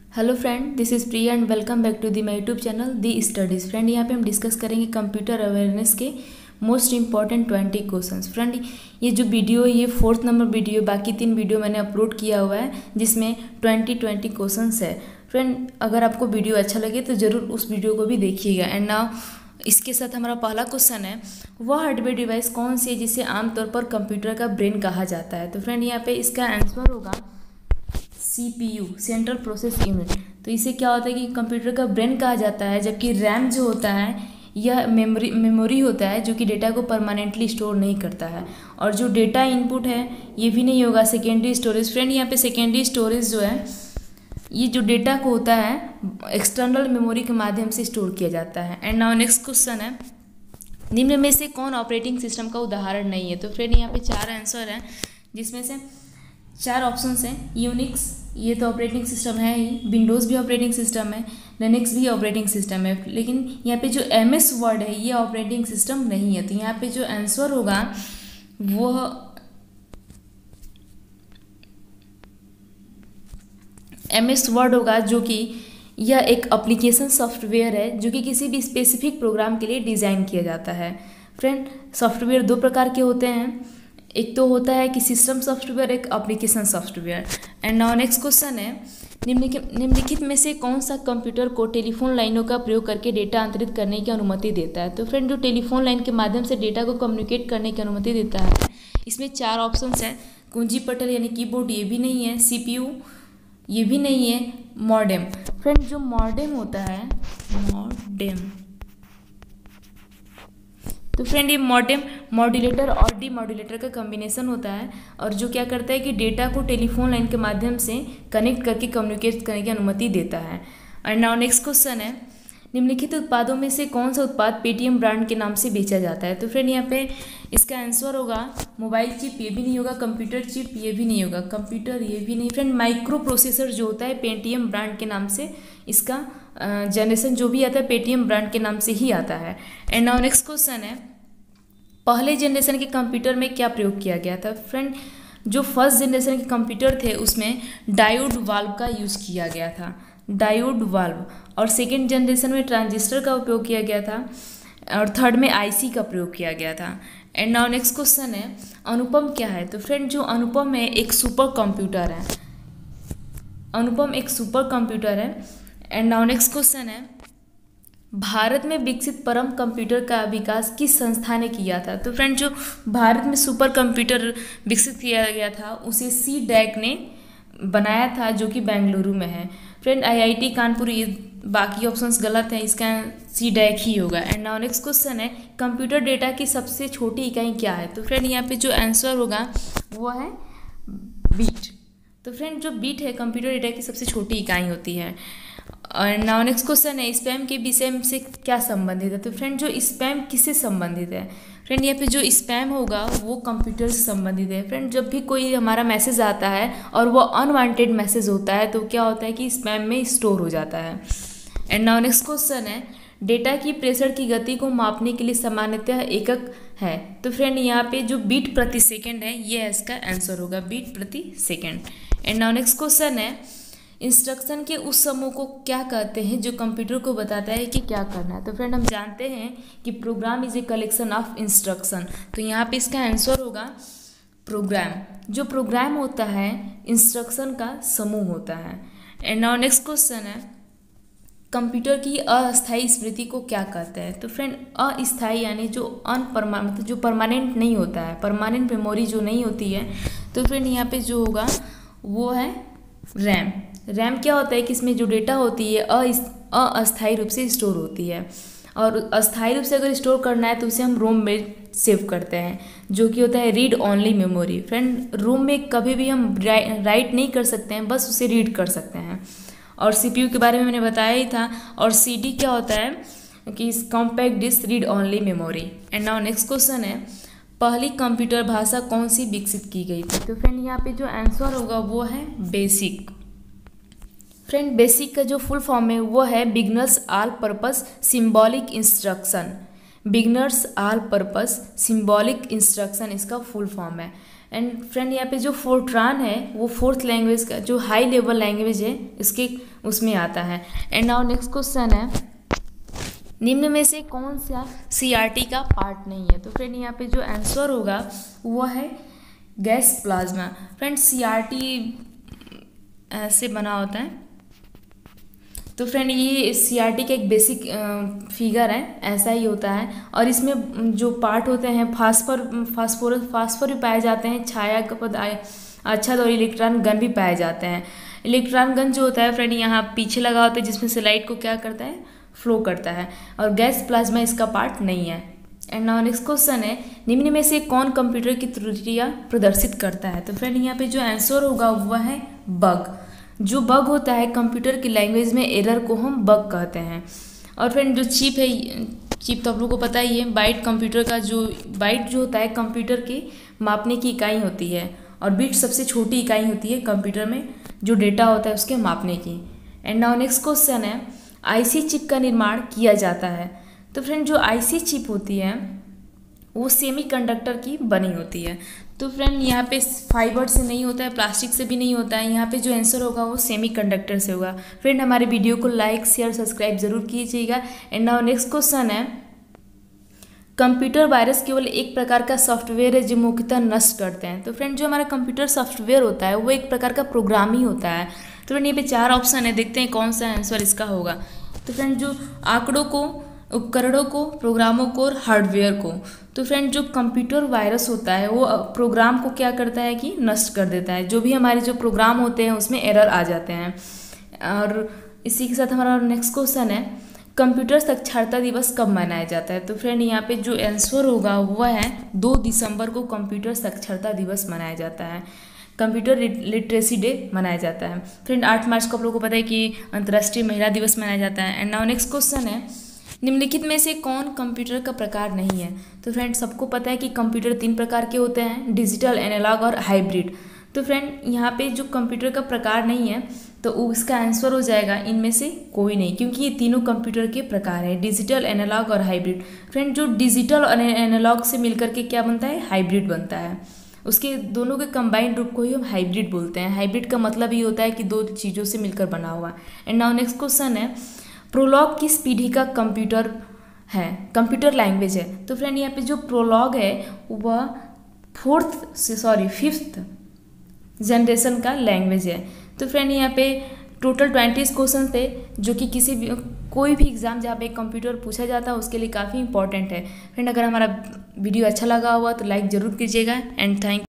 Hello friend, this is Priya and welcome back to the my YouTube channel the studies. Friend, यहाँ पे हम discuss करेंगे computer awareness के most important 20 questions. Friend, ये जो video है ये 4th नंबर वीडियो, बाकी 3 वीडियो मैंने अपलोड किया हुआ है जिसमें 20 क्वेश्चंस है। फ्रेंड, अगर आपको वीडियो अच्छा लगे तो ज़रूर उस वीडियो को भी देखिएगा। एंड नाउ इसके साथ हमारा पहला क्वेश्चन है, वह हार्डवेयर डिवाइस कौन सी है जिसे आमतौर पर कंप्यूटर का ब्रेन कहा जाता है। तो फ्रेंड, यहाँ पे इसका आंसर होगा CPU, सेंट्रल प्रोसेस यूनिट। तो इसे क्या होता है कि कंप्यूटर का ब्रेन कहा जाता है, जबकि रैम जो होता है यह मेमोरी होता है जो कि डेटा को परमानेंटली स्टोर नहीं करता है। और जो डेटा इनपुट है ये भी नहीं होगा सेकेंडरी स्टोरेज। फ्रेंड, यहाँ पे सेकेंडरी स्टोरेज जो है ये जो डेटा को होता है एक्सटर्नल मेमोरी के माध्यम से स्टोर किया जाता है। एंड नाउ नेक्स्ट क्वेश्चन है, निम्न में से कौन ऑपरेटिंग सिस्टम का उदाहरण नहीं है। तो फ्रेंड, यहाँ पे 4 आंसर हैं जिसमें से 4 ऑप्शंस हैं। यूनिक्स ये तो ऑपरेटिंग सिस्टम है ही, विंडोज़ भी ऑपरेटिंग सिस्टम है, लिनक्स भी ऑपरेटिंग सिस्टम है, लेकिन यहाँ पे जो MS वर्ड है ये ऑपरेटिंग सिस्टम नहीं है। तो यहाँ पे जो आंसर होगा वो MS वर्ड होगा, जो कि यह एक एप्लीकेशन सॉफ्टवेयर है जो कि किसी भी स्पेसिफिक प्रोग्राम के लिए डिज़ाइन किया जाता है। फ्रेंड, सॉफ्टवेयर 2 प्रकार के होते हैं, एक तो होता है कि सिस्टम सॉफ्टवेयर, एक application software. And now next question है, निम्नलिखित में से कौन सा कंप्यूटर को टेलीफोन लाइनों का प्रयोग करके डेटा अंतरित करने की अनुमति देता है। तो फ्रेंड, जो टेलीफोन लाइन के माध्यम से डेटा को कम्युनिकेट करने की अनुमति देता है इसमें 4 ऑप्शंस हैं। कुंजी पटल यानी कीबोर्ड ये भी नहीं है, CPU ये भी नहीं है, मॉडेम। फ्रेंड, जो मॉडेम होता है मॉडेम, तो फ्रेंड ये मॉडेम मॉड्यूलेटर और डीमॉड्यूलेटर का कॉम्बिनेशन होता है और जो क्या करता है कि डेटा को टेलीफोन लाइन के माध्यम से कनेक्ट करके कम्युनिकेट करने की अनुमति देता है। एंड नाउ नेक्स्ट क्वेश्चन है, निम्नलिखित उत्पादों में से कौन सा उत्पाद पेटीएम ब्रांड के नाम से बेचा जाता है। तो फ्रेंड, यहाँ पे इसका आंसर होगा मोबाइल चिप ये भी नहीं होगा, कंप्यूटर चिप ये भी नहीं होगा, कंप्यूटर ये भी नहीं। फ्रेंड, माइक्रो प्रोसेसर जो होता है पेटीएम ब्रांड के नाम से, इसका जनरेशन जो भी आता है पेटीएम ब्रांड के नाम से ही आता है। एंड नाउ नेक्स्ट क्वेश्चन है, पहले जनरेशन के कंप्यूटर में क्या प्रयोग किया गया था। फ्रेंड, जो फर्स्ट जनरेशन के कंप्यूटर थे उसमें डायोड वाल्व का यूज़ किया गया था, डायोड वाल्व। और सेकेंड जनरेशन में ट्रांजिस्टर का उपयोग किया गया था और थर्ड में IC का प्रयोग किया गया था। एंड नाउ नेक्स्ट क्वेश्चन है, अनुपम क्या है। तो फ्रेंड, जो अनुपम है एक सुपर कंप्यूटर है, अनुपम एक सुपर कंप्यूटर है। एंड नाउ नेक्स्ट क्वेश्चन है, भारत में विकसित परम कंप्यूटर का विकास किस संस्था ने किया था। तो फ्रेंड, जो भारत में सुपर कंप्यूटर विकसित किया गया था उसे CDAC ने बनाया था जो कि बेंगलुरु में है। फ्रेंड, IIT कानपुर, ये बाकी ऑप्शंस गलत है, इसका CDAC ही होगा। एंड नाउ नेक्स्ट क्वेश्चन है, कंप्यूटर डेटा की सबसे छोटी इकाई क्या है। तो फ्रेंड, यहाँ पे जो आंसर होगा वो है बीट। तो फ्रेंड, जो बीट है कंप्यूटर डेटा की सबसे छोटी इकाई होती है। और नाउ नेक्स्ट क्वेश्चन है, स्पैम के विषय से क्या संबंधित है। तो फ्रेंड, जो स्पैम किससे संबंधित है। फ्रेंड, यहाँ पे जो स्पैम होगा वो कंप्यूटर से संबंधित है। फ्रेंड, जब भी कोई हमारा मैसेज आता है और वो अनवांटेड मैसेज होता है तो क्या होता है कि स्पैम में स्टोर हो जाता है। एंड नाउ नेक्स्ट क्वेश्चन है, डेटा की प्रेषण की गति को मापने के लिए सामान्यतः एकक है। तो फ्रेंड, यहाँ पे जो बीट प्रति सेकेंड है ये इसका आंसर होगा, बीट प्रति सेकेंड। एंड नाउ नेक्स्ट क्वेश्चन है, इंस्ट्रक्शन के उस समूह को क्या कहते हैं जो कंप्यूटर को बताता है कि क्या करना है। तो फ्रेंड, हम जानते हैं कि program is a collection of instruction. तो यहाँ पे इसका आंसर होगा प्रोग्राम। जो प्रोग्राम होता है इंस्ट्रक्शन का समूह होता है। एंड नाउ नेक्स्ट क्वेश्चन है, कंप्यूटर की अस्थायी स्मृति को क्या कहते हैं। तो फ्रेंड, अस्थायी यानी जो मतलब जो परमानेंट नहीं होता है, परमानेंट मेमोरी जो नहीं होती है। तो फ्रेंड, यहाँ पे जो होगा वो है रैम। रैम क्या होता है कि इसमें जो डेटा होती है अस्थायी रूप से स्टोर होती है और अस्थायी रूप से अगर स्टोर करना है तो उसे हम रोम में सेव करते हैं जो कि होता है read only memory. Friend, ROM में कभी भी हम राइट नहीं कर सकते हैं, बस उसे रीड कर सकते हैं। और CPU के बारे में मैंने बताया ही था। और CD क्या होता है कि compact disc read only memory. And now next question है, पहली कंप्यूटर भाषा कौन सी विकसित की गई थी। तो फ्रेंड, यहाँ पे जो आंसर होगा वो है बेसिक। फ्रेंड, बेसिक का जो फुल फॉर्म है वो है beginners all purpose symbolic instruction. Beginners all purpose symbolic instruction इसका फुल फॉर्म है। एंड फ्रेंड यहाँ पे जो फोर्ट्रान है वो फोर्थ लैंग्वेज का जो हाई लेवल लैंग्वेज है इसके उसमें आता है। एंड नाउ नेक्स्ट क्वेश्चन है, निम्न में से कौन सा CRT का पार्ट नहीं है? तो फ्रेंड यहाँ पे जो आंसर होगा वो है गैस प्लाज्मा। फ्रेंड CRT ऐसे बना होता है, तो फ्रेंड ये CRT का एक बेसिक फिगर है, ऐसा ही होता है। और इसमें जो पार्ट होते हैं फास्फोरस भी पाए जाते हैं, छाया आच्छाद और इलेक्ट्रॉन गन भी पाए जाते हैं। इलेक्ट्रॉन गन जो होता है फ्रेंड यहाँ पीछे लगा होता है, जिसमें से लाइट को क्या करता है, फ्लो करता है। और गैस प्लाज्मा इसका पार्ट नहीं है। एंड नाउ नेक्स्ट क्वेश्चन है, निम्न में से कौन कंप्यूटर की त्रुटियाँ प्रदर्शित करता है? तो फ्रेंड यहाँ पे जो आंसर होगा वह है बग। जो बग होता है कंप्यूटर की लैंग्वेज में एरर को हम बग कहते हैं। और फ्रेंड जो चिप है, चिप तो आप लोगों को पता ही है, बाइट कंप्यूटर का जो बाइट जो होता है कंप्यूटर की मापने की इकाई होती है, और बिट सबसे छोटी इकाई होती है कंप्यूटर में जो डेटा होता है उसके मापने की। एंड नाउ नेक्स्ट क्वेश्चन है, IC चिप का निर्माण किया जाता है? तो फ्रेंड जो IC चिप होती है वो सेमीकंडक्टर की बनी होती है। तो फ्रेंड यहाँ पे फाइबर से नहीं होता है, प्लास्टिक से भी नहीं होता है, यहाँ पे जो आंसर होगा वो सेमीकंडक्टर से होगा। फ्रेंड हमारे वीडियो को लाइक शेयर सब्सक्राइब जरूर कीजिएगा। एंड नाउ नेक्स्ट क्वेश्चन है, कंप्यूटर वायरस केवल एक प्रकार का सॉफ्टवेयर है जो मुख्यतः नष्ट करते हैं? तो फ्रेंड जो हमारा कंप्यूटर सॉफ्टवेयर होता है वो एक प्रकार का प्रोग्राम ही होता है। तो फ्रेंड यहाँ पे 4 ऑप्शन है, देखते हैं कौन सा आंसर इसका होगा। तो फ्रेंड जो आंकड़ों को, उपकरणों को, प्रोग्रामों को और हार्डवेयर को। तो फ्रेंड जो कंप्यूटर वायरस होता है वो प्रोग्राम को क्या करता है कि नष्ट कर देता है। जो भी हमारे जो प्रोग्राम होते हैं उसमें एरर आ जाते हैं। और इसी के साथ हमारा नेक्स्ट क्वेश्चन है, कंप्यूटर साक्षरता दिवस कब मनाया जाता है? तो फ्रेंड यहाँ पे जो आंसर होगा वह है 2 दिसंबर को कंप्यूटर साक्षरता दिवस मनाया जाता है, कंप्यूटर लिटरेसी डे मनाया जाता है। फ्रेंड 8 मार्च को आप लोगों को पता है कि अंतर्राष्ट्रीय महिला दिवस मनाया जाता है। एंड नाउ नेक्स्ट क्वेश्चन है, निम्नलिखित में से कौन कंप्यूटर का प्रकार नहीं है? तो फ्रेंड सबको पता है कि कंप्यूटर 3 प्रकार के होते हैं, डिजिटल, एनालॉग और हाइब्रिड। तो फ्रेंड यहाँ पे जो कंप्यूटर का प्रकार नहीं है तो इसका आंसर हो जाएगा इनमें से कोई नहीं, क्योंकि ये तीनों कंप्यूटर के प्रकार हैं, डिजिटल, एनालॉग और हाइब्रिड। फ्रेंड जो डिजिटल और एनालॉग से मिलकर के क्या बनता है, हाइब्रिड बनता है। उसके दोनों के कंबाइंड रूप को ही हम हाइब्रिड बोलते हैं। हाइब्रिड का मतलब ये होता है कि 2 चीज़ों से मिलकर बना हुआ। एंड नाउ नेक्स्ट क्वेश्चन है, प्रोलॉग किस पीढ़ी का कंप्यूटर है, कंप्यूटर लैंग्वेज है? तो फ्रेंड यहाँ पे जो प्रोलॉग है वह 5th जनरेशन का लैंग्वेज है। तो फ्रेंड यहाँ पे टोटल 20 क्वेश्चन थे, जो कि कोई भी एग्जाम जहाँ पे कंप्यूटर पूछा जाता है उसके लिए काफ़ी इंपॉर्टेंट है। फ्रेंड अगर हमारा वीडियो अच्छा लगा हुआ तो लाइक ज़रूर कीजिएगा। And thank